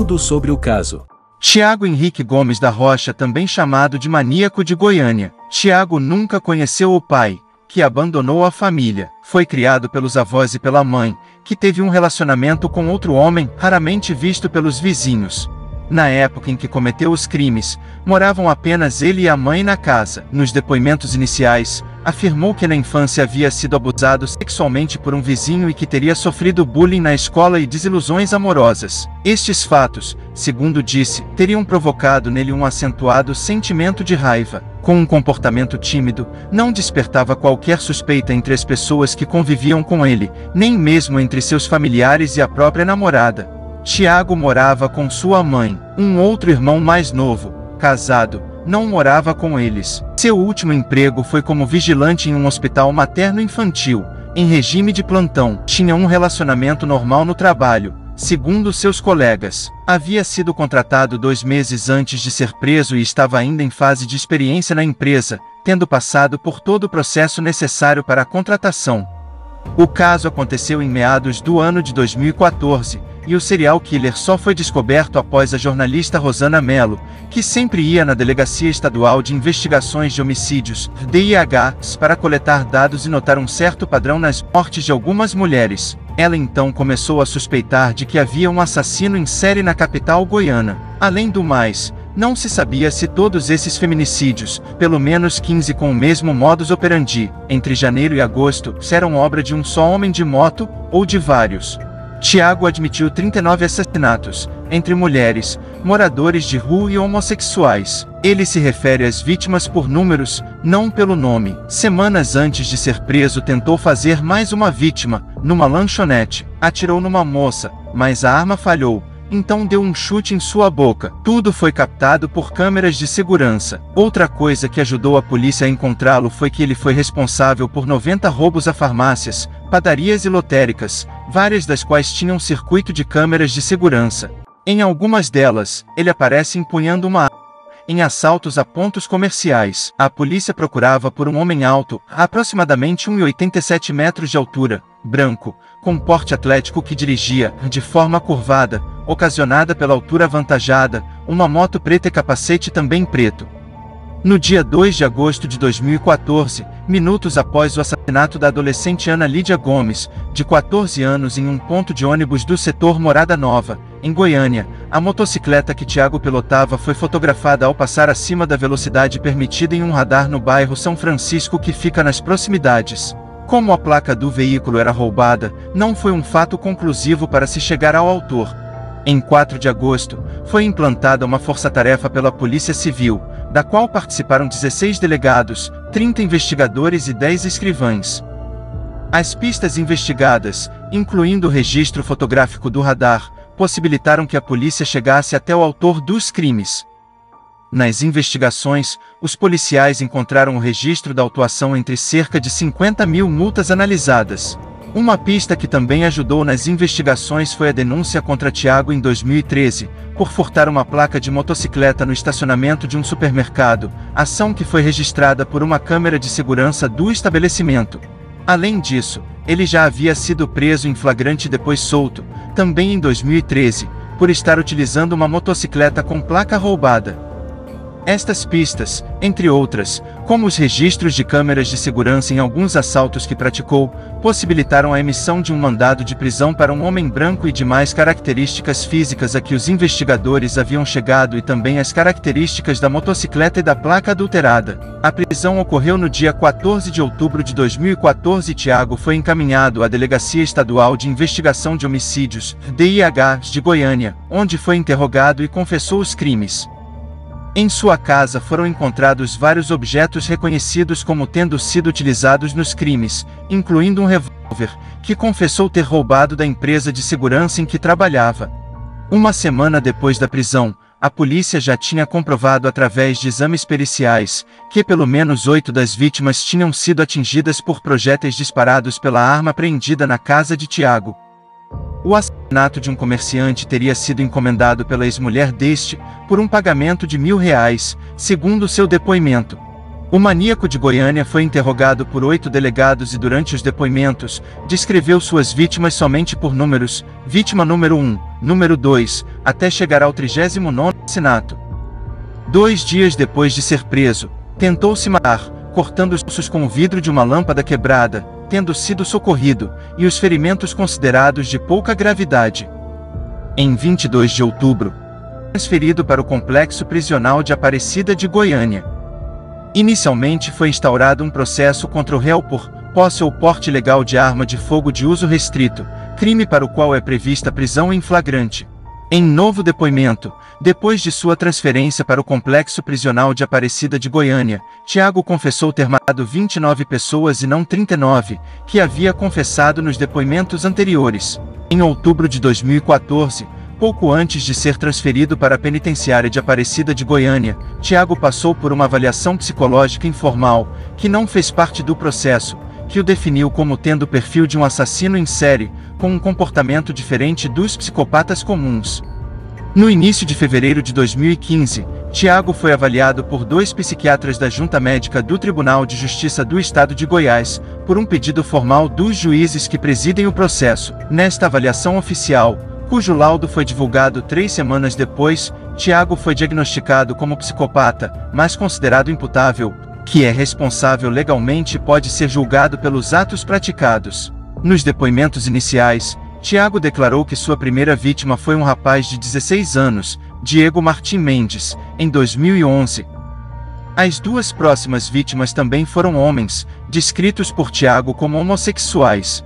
tudo sobre o caso. Tiago Henrique Gomes da Rocha, também chamado de Maníaco de Goiânia. Tiago nunca conheceu o pai, que abandonou a família. Foi criado pelos avós e pela mãe, que teve um relacionamento com outro homem, raramente visto pelos vizinhos. Na época em que cometeu os crimes, moravam apenas ele e a mãe na casa. Nos depoimentos iniciais, afirmou que na infância havia sido abusado sexualmente por um vizinho e que teria sofrido bullying na escola e desilusões amorosas. Estes fatos, segundo disse, teriam provocado nele um acentuado sentimento de raiva. Com um comportamento tímido, não despertava qualquer suspeita entre as pessoas que conviviam com ele, nem mesmo entre seus familiares e a própria namorada. Tiago morava com sua mãe. Um outro irmão mais novo, casado, não morava com eles. Seu último emprego foi como vigilante em um hospital materno-infantil, em regime de plantão. Tinha um relacionamento normal no trabalho, segundo seus colegas. Havia sido contratado 2 meses antes de ser preso e estava ainda em fase de experiência na empresa, tendo passado por todo o processo necessário para a contratação. O caso aconteceu em meados do ano de 2014, e o serial killer só foi descoberto após a jornalista Rosana Mello, que sempre ia na Delegacia Estadual de Investigações de Homicídios, DIH, para coletar dados e notar um certo padrão nas mortes de algumas mulheres. Ela então começou a suspeitar de que havia um assassino em série na capital goiana. Além do mais, não se sabia se todos esses feminicídios, pelo menos 15 com o mesmo modus operandi, entre janeiro e agosto, eram obra de um só homem de moto, ou de vários. Tiago admitiu 39 assassinatos, entre mulheres, moradores de rua e homossexuais. Ele se refere às vítimas por números, não pelo nome. Semanas antes de ser preso, tentou fazer mais uma vítima, numa lanchonete. Atirou numa moça, mas a arma falhou. Então deu um chute em sua boca. Tudo foi captado por câmeras de segurança. Outra coisa que ajudou a polícia a encontrá-lo foi que ele foi responsável por 90 roubos a farmácias, padarias e lotéricas, várias das quais tinham circuito de câmeras de segurança. Em algumas delas, ele aparece empunhando uma arma. Em assaltos a pontos comerciais, a polícia procurava por um homem alto, aproximadamente 1,87 metros de altura, branco, com porte atlético que dirigia, de forma curvada, ocasionada pela altura avantajada, uma moto preta e capacete também preto. No dia 2 de agosto de 2014, minutos após o assassinato da adolescente Ana Lídia Gomes, de 14 anos em um ponto de ônibus do setor Morada Nova, em Goiânia, a motocicleta que Tiago pilotava foi fotografada ao passar acima da velocidade permitida em um radar no bairro São Francisco que fica nas proximidades. Como a placa do veículo era roubada, não foi um fato conclusivo para se chegar ao autor. Em 4 de agosto, foi implantada uma força-tarefa pela Polícia Civil, da qual participaram 16 delegados, 30 investigadores e 10 escrivães. As pistas investigadas, incluindo o registro fotográfico do radar, possibilitaram que a polícia chegasse até o autor dos crimes. Nas investigações, os policiais encontraram o registro da autuação entre cerca de 50 mil multas analisadas. Uma pista que também ajudou nas investigações foi a denúncia contra Tiago em 2013, por furtar uma placa de motocicleta no estacionamento de um supermercado, ação que foi registrada por uma câmera de segurança do estabelecimento. Além disso, ele já havia sido preso em flagrante e depois solto, também em 2013, por estar utilizando uma motocicleta com placa roubada. Estas pistas, entre outras, como os registros de câmeras de segurança em alguns assaltos que praticou, possibilitaram a emissão de um mandado de prisão para um homem branco e demais características físicas a que os investigadores haviam chegado e também as características da motocicleta e da placa adulterada. A prisão ocorreu no dia 14 de outubro de 2014 e Tiago foi encaminhado à Delegacia Estadual de Investigação de Homicídios, DIH, de Goiânia, onde foi interrogado e confessou os crimes. Em sua casa foram encontrados vários objetos reconhecidos como tendo sido utilizados nos crimes, incluindo um revólver, que confessou ter roubado da empresa de segurança em que trabalhava. Uma semana depois da prisão, a polícia já tinha comprovado através de exames periciais, que pelo menos 8 das vítimas tinham sido atingidas por projéteis disparados pela arma apreendida na casa de Tiago. O assassinato de um comerciante teria sido encomendado pela ex-mulher deste, por um pagamento de R$ 1.000, segundo seu depoimento. O maníaco de Goiânia foi interrogado por 8 delegados e durante os depoimentos, descreveu suas vítimas somente por números. Vítima número 1, número 2, até chegar ao 39º assassinato. 2 dias depois de ser preso, tentou se matar, cortando os ossos com o vidro de uma lâmpada quebrada, tendo sido socorrido, e os ferimentos considerados de pouca gravidade. Em 22 de outubro, transferido para o complexo prisional de Aparecida de Goiânia. Inicialmente foi instaurado um processo contra o réu por posse ou porte ilegal de arma de fogo de uso restrito, crime para o qual é prevista prisão em flagrante. Em novo depoimento, depois de sua transferência para o complexo prisional de Aparecida de Goiânia, Tiago confessou ter matado 29 pessoas e não 39, que havia confessado nos depoimentos anteriores. Em outubro de 2014, pouco antes de ser transferido para a penitenciária de Aparecida de Goiânia, Tiago passou por uma avaliação psicológica informal, que não fez parte do processo, que o definiu como tendo o perfil de um assassino em série, com um comportamento diferente dos psicopatas comuns. No início de fevereiro de 2015, Tiago foi avaliado por 2 psiquiatras da Junta Médica do Tribunal de Justiça do Estado de Goiás, por um pedido formal dos juízes que presidem o processo. Nesta avaliação oficial, cujo laudo foi divulgado 3 semanas depois, Tiago foi diagnosticado como psicopata, mas considerado imputável, que é responsável legalmente e pode ser julgado pelos atos praticados. Nos depoimentos iniciais, Tiago declarou que sua primeira vítima foi um rapaz de 16 anos, Diego Martim Mendes, em 2011. As 2 próximas vítimas também foram homens, descritos por Tiago como homossexuais.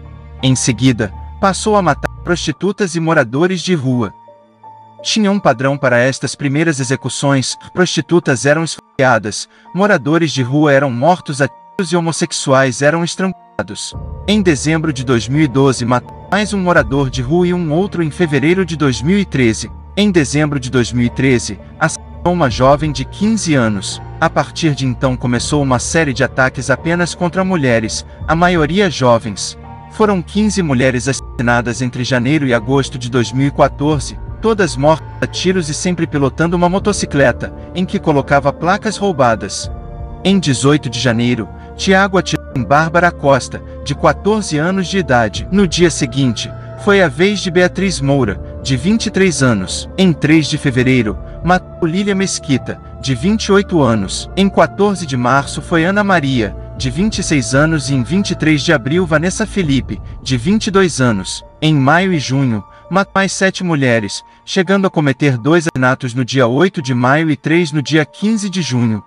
Em seguida, passou a matar prostitutas e moradores de rua. Tinha um padrão para estas primeiras execuções: prostitutas eram esfaqueadas, moradores de rua eram mortos a tiros e homossexuais eram estrangulados. Em dezembro de 2012 matou mais um morador de rua e um outro em fevereiro de 2013. Em dezembro de 2013, assassinou uma jovem de 15 anos. A partir de então começou uma série de ataques apenas contra mulheres, a maioria jovens. Foram 15 mulheres assassinadas entre janeiro e agosto de 2014, todas mortas a tiros e sempre pilotando uma motocicleta, em que colocava placas roubadas. Em 18 de janeiro, Tiago atirou em Bárbara Costa, de 14 anos de idade. No dia seguinte, foi a vez de Beatriz Moura, de 23 anos. Em 3 de fevereiro, matou Lília Mesquita, de 28 anos. Em 14 de março foi Ana Maria, de 26 anos e em 23 de abril Vanessa Felipe, de 22 anos. Em maio e junho, matou mais 7 mulheres, chegando a cometer 2 assassinatos no dia 8 de maio e 3 no dia 15 de junho.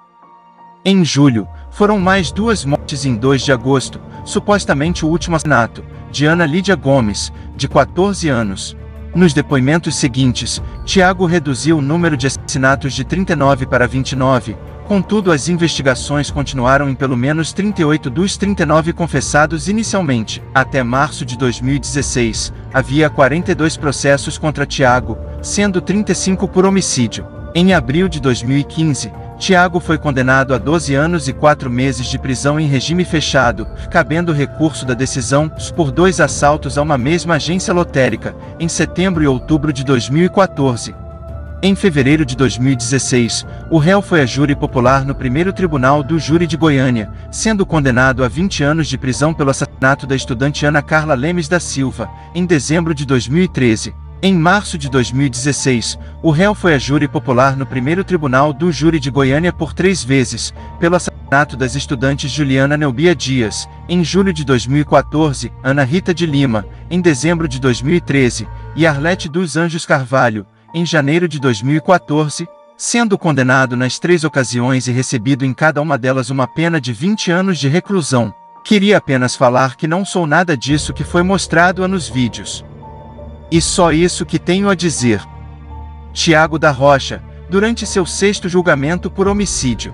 Em julho, foram mais 2 mortes em 2 de agosto, supostamente o último assassinato, de Ana Lídia Gomes, de 14 anos. Nos depoimentos seguintes, Tiago reduziu o número de assassinatos de 39 para 29, contudo as investigações continuaram em pelo menos 38 dos 39 confessados inicialmente. Até março de 2016, havia 42 processos contra Tiago, sendo 35 por homicídio. Em abril de 2015, Tiago foi condenado a 12 anos e 4 meses de prisão em regime fechado, cabendo recurso da decisão, por 2 assaltos a uma mesma agência lotérica, em setembro e outubro de 2014. Em fevereiro de 2016, o réu foi a júri popular no primeiro tribunal do júri de Goiânia, sendo condenado a 20 anos de prisão pelo assassinato da estudante Ana Carla Lemes da Silva, em dezembro de 2013. Em março de 2016, o réu foi a júri popular no primeiro tribunal do júri de Goiânia por 3 vezes, pelo assassinato das estudantes Juliana Neubia Dias, em julho de 2014, Ana Rita de Lima, em dezembro de 2013, e Arlete dos Anjos Carvalho, em janeiro de 2014, sendo condenado nas 3 ocasiões e recebido em cada uma delas uma pena de 20 anos de reclusão. Queria apenas falar que não sou nada disso que foi mostrado nos vídeos. E só isso que tenho a dizer. Tiago da Rocha, durante seu 6º julgamento por homicídio.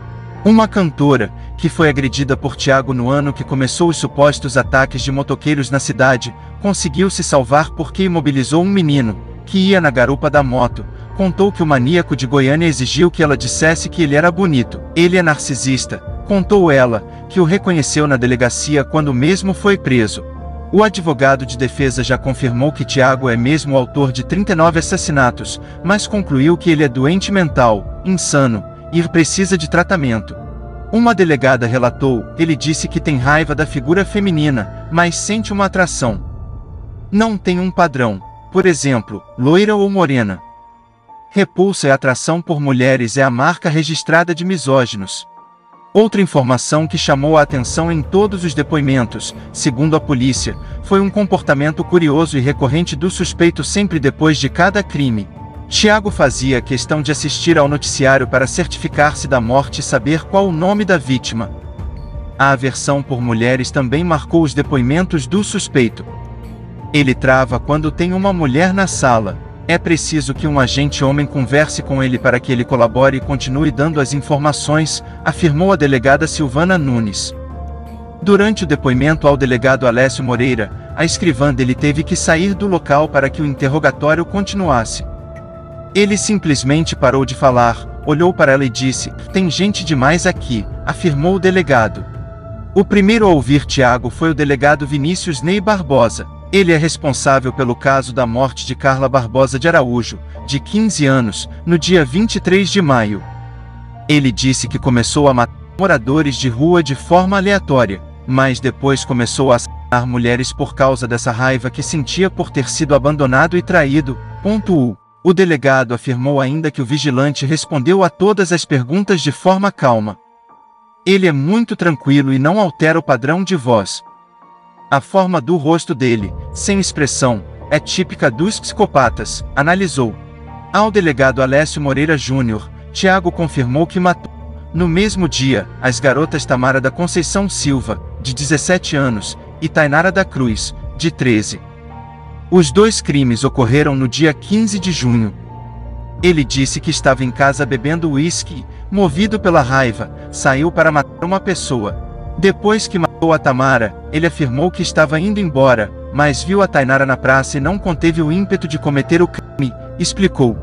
Uma cantora, que foi agredida por Tiago no ano que começou os supostos ataques de motoqueiros na cidade, conseguiu se salvar porque imobilizou um menino, que ia na garupa da moto, contou que o maníaco de Goiânia exigiu que ela dissesse que ele era bonito. Ele é narcisista, contou ela, que o reconheceu na delegacia quando mesmo foi preso. O advogado de defesa já confirmou que Tiago é mesmo o autor de 39 assassinatos, mas concluiu que ele é doente mental, insano, e precisa de tratamento. Uma delegada relatou, ele disse que tem raiva da figura feminina, mas sente uma atração. Não tem um padrão. por exemplo, loira ou morena. Repulsa e atração por mulheres é a marca registrada de misóginos. Outra informação que chamou a atenção em todos os depoimentos, segundo a polícia, foi um comportamento curioso e recorrente do suspeito sempre depois de cada crime. Tiago fazia questão de assistir ao noticiário para certificar-se da morte e saber qual o nome da vítima. A aversão por mulheres também marcou os depoimentos do suspeito. Ele trava quando tem uma mulher na sala. É preciso que um agente homem converse com ele para que ele colabore e continue dando as informações, afirmou a delegada Silvana Nunes. Durante o depoimento ao delegado Alessio Moreira, a escrivã dele teve que sair do local para que o interrogatório continuasse. Ele simplesmente parou de falar, olhou para ela e disse: "Tem gente demais aqui", afirmou o delegado. O primeiro a ouvir Tiago foi o delegado Vinícius Ney Barbosa. Ele é responsável pelo caso da morte de Carla Barbosa de Araújo, de 15 anos, no dia 23 de maio. Ele disse que começou a matar moradores de rua de forma aleatória, mas depois começou a assassinar mulheres por causa dessa raiva que sentia por ter sido abandonado e traído. O delegado afirmou ainda que o vigilante respondeu a todas as perguntas de forma calma. Ele é muito tranquilo e não altera o padrão de voz. A forma do rosto dele, sem expressão, é típica dos psicopatas, analisou. Ao delegado Alessio Moreira Júnior, Tiago confirmou que matou, no mesmo dia, as garotas Tamara da Conceição Silva, de 17 anos, e Tainara da Cruz, de 13. Os dois crimes ocorreram no dia 15 de junho. Ele disse que estava em casa bebendo uísque, movido pela raiva, saiu para matar uma pessoa. Depois que matou a Tamara, ele afirmou que estava indo embora, mas viu a Tainara na praça e não conteve o ímpeto de cometer o crime, explicou.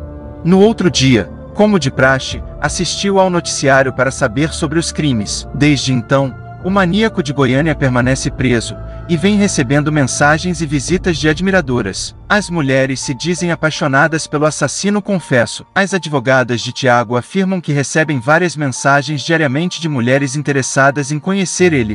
No outro dia, como de praxe, assistiu ao noticiário para saber sobre os crimes. Desde então, o maníaco de Goiânia permanece preso, e vem recebendo mensagens e visitas de admiradoras. As mulheres se dizem apaixonadas pelo assassino confesso. As advogadas de Tiago afirmam que recebem várias mensagens diariamente de mulheres interessadas em conhecer ele.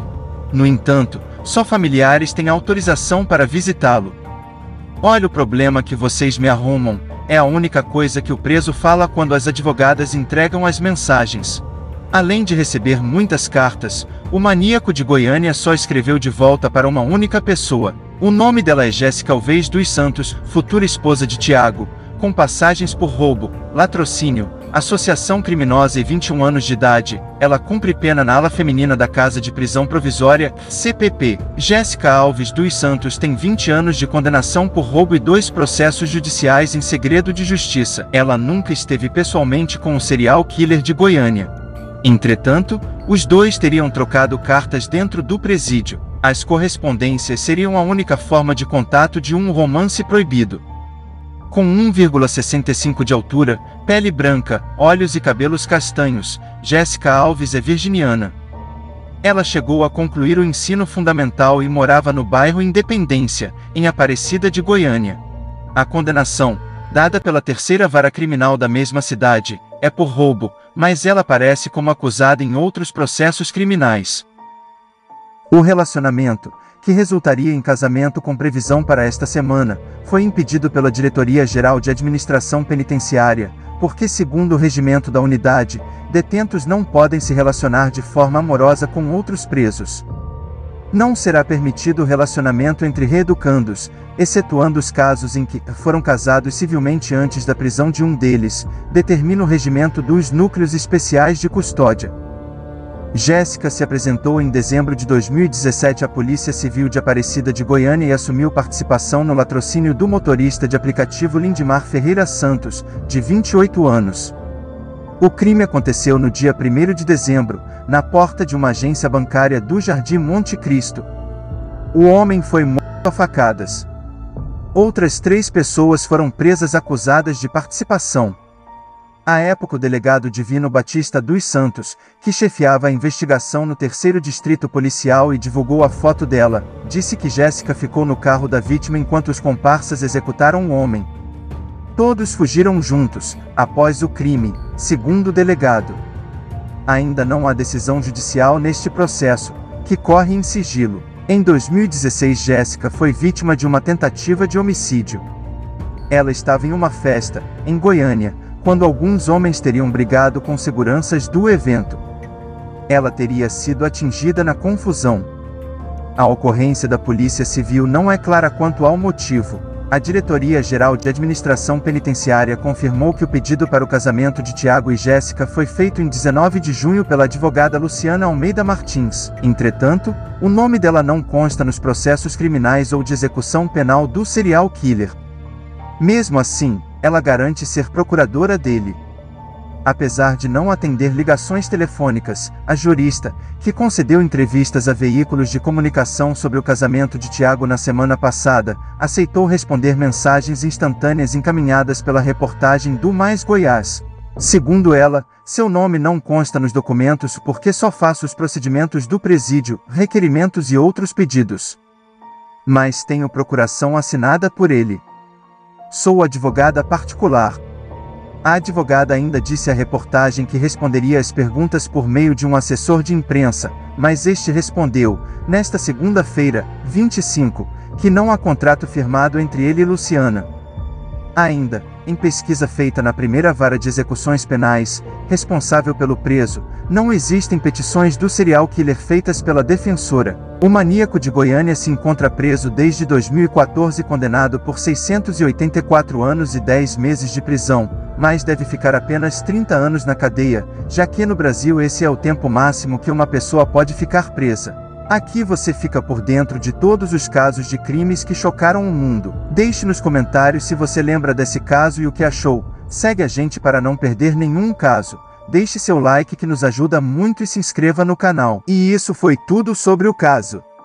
No entanto, só familiares têm autorização para visitá-lo. "Olha o problema que vocês me arrumam", é a única coisa que o preso fala quando as advogadas entregam as mensagens. Além de receber muitas cartas, o maníaco de Goiânia só escreveu de volta para uma única pessoa. O nome dela é Jéssica Alves dos Santos, futura esposa de Tiago, com passagens por roubo, latrocínio, associação criminosa e 21 anos de idade. Ela cumpre pena na ala feminina da Casa de Prisão Provisória, CPP. Jéssica Alves dos Santos tem 20 anos de condenação por roubo e 2 processos judiciais em segredo de justiça. Ela nunca esteve pessoalmente com o serial killer de Goiânia. Entretanto, os dois teriam trocado cartas dentro do presídio. As correspondências seriam a única forma de contato de um romance proibido. Com 1,65 de altura, pele branca, olhos e cabelos castanhos, Jéssica Alves é virginiana. Ela chegou a concluir o ensino fundamental e morava no bairro Independência, em Aparecida de Goiânia. A condenação, dada pela terceira vara criminal da mesma cidade, é por roubo, mas ela aparece como acusada em outros processos criminais. O relacionamento, que resultaria em casamento com previsão para esta semana, foi impedido pela Diretoria-Geral de Administração Penitenciária, porque, segundo o regimento da unidade, detentos não podem se relacionar de forma amorosa com outros presos. Não será permitido o relacionamento entre reeducandos, excetuando os casos em que foram casados civilmente antes da prisão de um deles, determina o regimento dos Núcleos Especiais de Custódia. Jéssica se apresentou em dezembro de 2017 à Polícia Civil de Aparecida de Goiânia e assumiu participação no latrocínio do motorista de aplicativo Lindimar Ferreira Santos, de 28 anos. O crime aconteceu no dia 1º de dezembro, na porta de uma agência bancária do Jardim Monte Cristo. O homem foi morto a facadas. Outras 3 pessoas foram presas acusadas de participação. À época, o delegado Divino Batista dos Santos, que chefiava a investigação no 3º Distrito Policial e divulgou a foto dela, disse que Jéssica ficou no carro da vítima enquanto os comparsas executaram o homem. Todos fugiram juntos, após o crime, segundo o delegado. Ainda não há decisão judicial neste processo, que corre em sigilo. Em 2016, Jéssica foi vítima de uma tentativa de homicídio. Ela estava em uma festa, em Goiânia, quando alguns homens teriam brigado com seguranças do evento. Ela teria sido atingida na confusão. A ocorrência da Polícia Civil não é clara quanto ao motivo. A Diretoria-Geral de Administração Penitenciária confirmou que o pedido para o casamento de Tiago e Jéssica foi feito em 19 de junho pela advogada Luciana Almeida Martins. Entretanto, o nome dela não consta nos processos criminais ou de execução penal do serial killer. Mesmo assim, ela garante ser procuradora dele. Apesar de não atender ligações telefônicas, a jurista, que concedeu entrevistas a veículos de comunicação sobre o casamento de Tiago na semana passada, aceitou responder mensagens instantâneas encaminhadas pela reportagem do Mais Goiás. Segundo ela, seu nome não consta nos documentos porque só faço os procedimentos do presídio, requerimentos e outros pedidos. Mas tenho procuração assinada por ele. Sou advogada particular. A advogada ainda disse à reportagem que responderia às perguntas por meio de um assessor de imprensa, mas este respondeu, nesta segunda-feira, 25, que não há contrato firmado entre ele e Luciana. Ainda, em pesquisa feita na primeira vara de execuções penais, responsável pelo preso, não existem petições do serial killer feitas pela defensora. O maníaco de Goiânia se encontra preso desde 2014, condenado por 684 anos e 10 meses de prisão, mas deve ficar apenas 30 anos na cadeia, já que no Brasil esse é o tempo máximo que uma pessoa pode ficar presa. Aqui você fica por dentro de todos os casos de crimes que chocaram o mundo. Deixe nos comentários se você lembra desse caso e o que achou. Segue a gente para não perder nenhum caso. Deixe seu like que nos ajuda muito e se inscreva no canal. E isso foi tudo sobre o caso.